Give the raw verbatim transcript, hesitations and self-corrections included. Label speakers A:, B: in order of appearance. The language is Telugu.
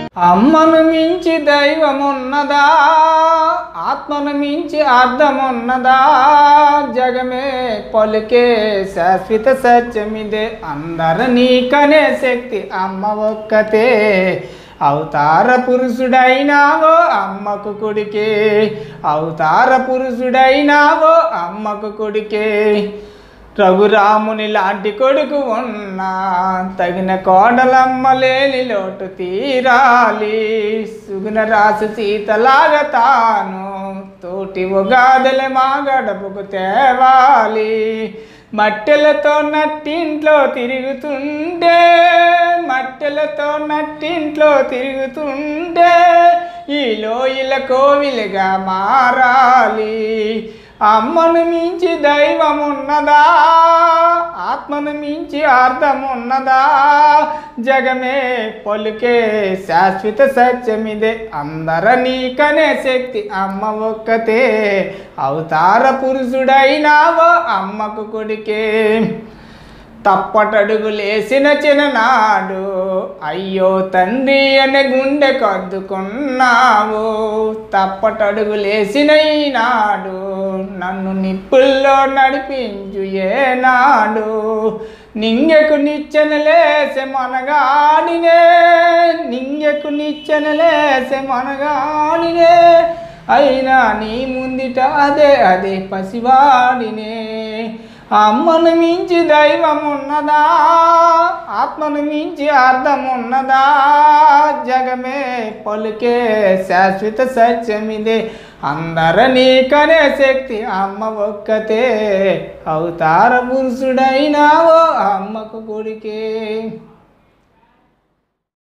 A: అమ్మను మించి దైవమున్నదా, ఆత్మను మించి అర్థమున్నదా, జగమే పలుకే శాశ్వత సత్యమిదే. అందరినీ కనే శక్తి అమ్మ ఒక్కతే. అవతార పురుషుడైనావో అమ్మకు కొడుకే, అవతార పురుషుడైనావో అమ్మకు కొడుకే. రఘురాముని లాంటి కొడుకు ఉన్నా తగిన కోడలమ్మ లేని లోటు తీరాలి. సుగుణ రాసు సీతలాగా తాను తోటి ఉగాదుల మా గడపకు తేవాలి. మట్టెలతో నట్టింట్లో తిరుగుతుండే, మట్టెలతో నట్టింట్లో తిరుగుతుండే ఈ లోయల కోవిలుగా మారాలి. అమ్మను మించి దైవమున్నదా, ఆత్మను మించి అర్థమున్నదా, జగమే పలుకే శాశ్వత సత్యమిదే. అందరినీ కనే శక్తి అమ్మ ఒక్కతే. అవతార పురుషుడైనావో అమ్మకు కొడుకే. తప్పటడుగులేసిన చిన్ననాడు అయ్యో తండ్రి అనే గుండె కద్దుకున్నావు. తప్పటడుగులేసిన ఈనాడు నన్ను నిప్పుల్లో నడిపించు ఏనాడు. నింగెకు నిచ్చెనలేసే మనగాడినే, నింగెకు నిచ్చెనలేసే మనగాడినే, అయినా నీ ముందిట అదే అదే పసివాడినే. అమ్మను మించి దైవమున్నదా, ఆత్మను మించి అర్థమున్నదా, జగమే పలుకే శాశ్వత సత్యమిదే. అందరినీ కనే శక్తి అమ్మ ఒక్కతే. అవతార పురుషుడైనావో అమ్మకు కొడుకే.